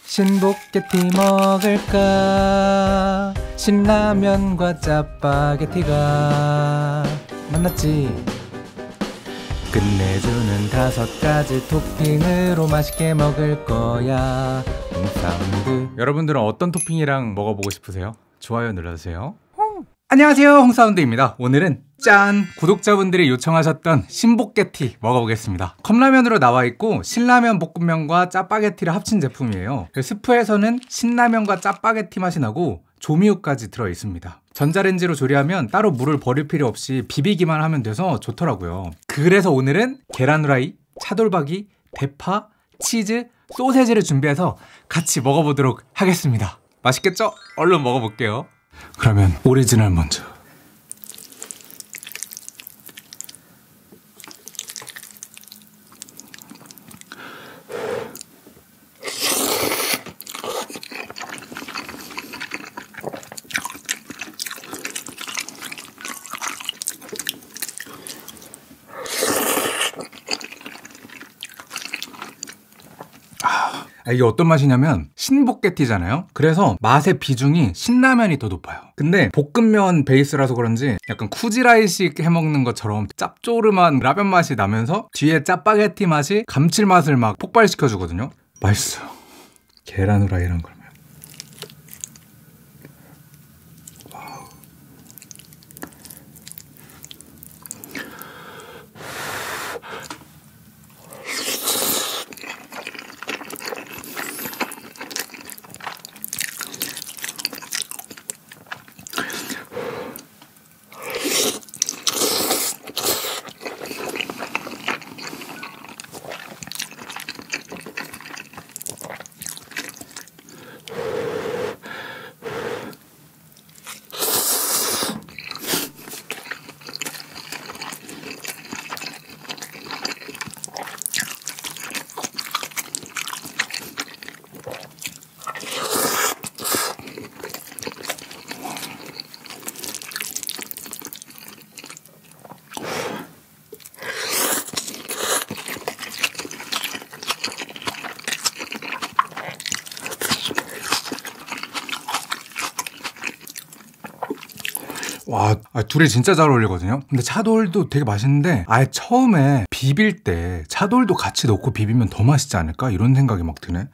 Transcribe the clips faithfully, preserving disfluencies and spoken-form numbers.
신복게티 먹을까? 신라면과 짜파게티가 만났지. 끝내주는 다섯 가지 토핑으로 맛있게 먹을 거야. 홍사운드. 여러분들은 어떤 토핑이랑 먹어보고 싶으세요? 좋아요 눌러주세요. 안녕하세요, 홍사운드입니다. 오늘은 짠! 구독자분들이 요청하셨던 신복게티 먹어보겠습니다. 컵라면으로 나와있고 신라면 볶음면과 짜파게티를 합친 제품이에요. 스프에서는 신라면과 짜파게티 맛이 나고 조미유까지 들어있습니다. 전자레인지로 조리하면 따로 물을 버릴 필요 없이 비비기만 하면 돼서 좋더라고요. 그래서 오늘은 계란 후라이, 차돌박이, 대파, 치즈, 소세지를 준비해서 같이 먹어보도록 하겠습니다. 맛있겠죠? 얼른 먹어볼게요. 그러면 오리지널 먼저. 아, 이게 어떤 맛이냐면 신복게티잖아요. 그래서 맛의 비중이 신라면이 더 높아요. 근데 볶음면 베이스라서 그런지 약간 쿠지라이식 해먹는 것처럼 짭조름한 라면 맛이 나면서 뒤에 짜파게티 맛이 감칠맛을 막 폭발시켜주거든요. 맛있어요. 계란 후라이랑 그러면 와우. 와, 아, 둘이 진짜 잘 어울리거든요. 근데 차돌도 되게 맛있는데 아예 처음에 비빌 때 차돌도 같이 넣고 비비면 더 맛있지 않을까? 이런 생각이 막 드네.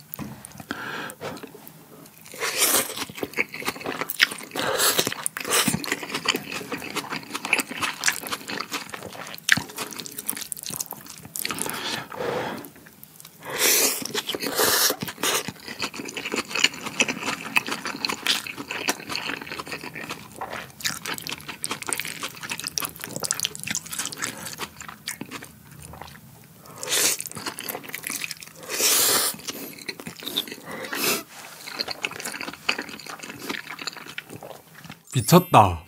미쳤다.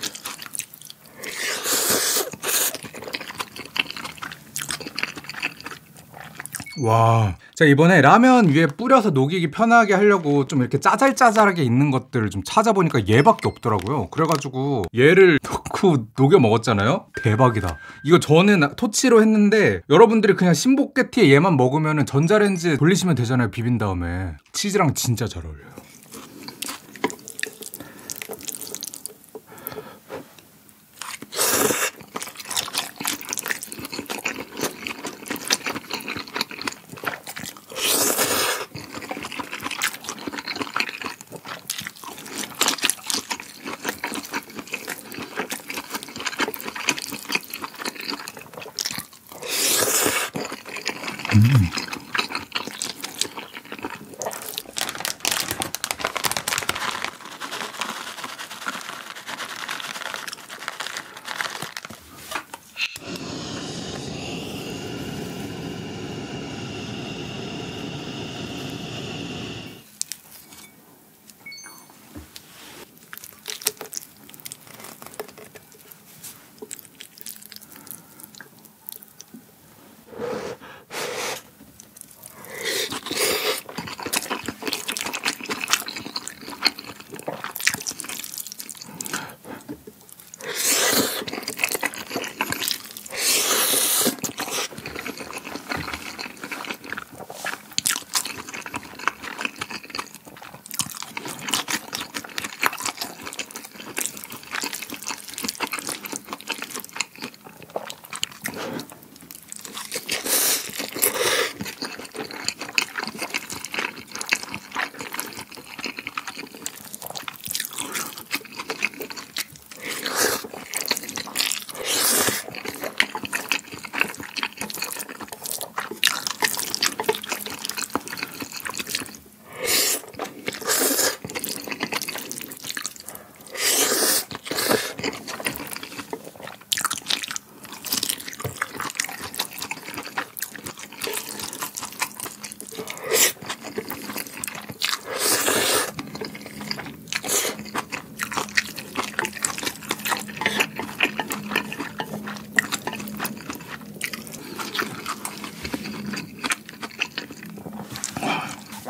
와. 자, 이번에 라면 위에 뿌려서 녹이기 편하게 하려고 좀 이렇게 짜잘짜잘하게 있는 것들을 좀 찾아보니까 얘밖에 없더라고요. 그래가지고 얘를 넣고 녹여 먹었잖아요. 대박이다. 이거 저는 토치로 했는데 여러분들이 그냥 신복게티에 얘만 먹으면 전자레인지 돌리시면 되잖아요. 비빈 다음에. 치즈랑 진짜 잘 어울려요. 음.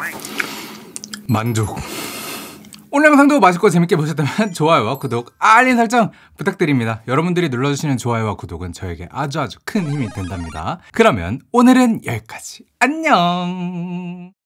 만족. 오늘 영상도 맛있고 재밌게 보셨다면 좋아요와 구독, 알림 설정 부탁드립니다. 여러분들이 눌러주시는 좋아요와 구독은 저에게 아주 아주 큰 힘이 된답니다. 그러면 오늘은 여기까지. 안녕.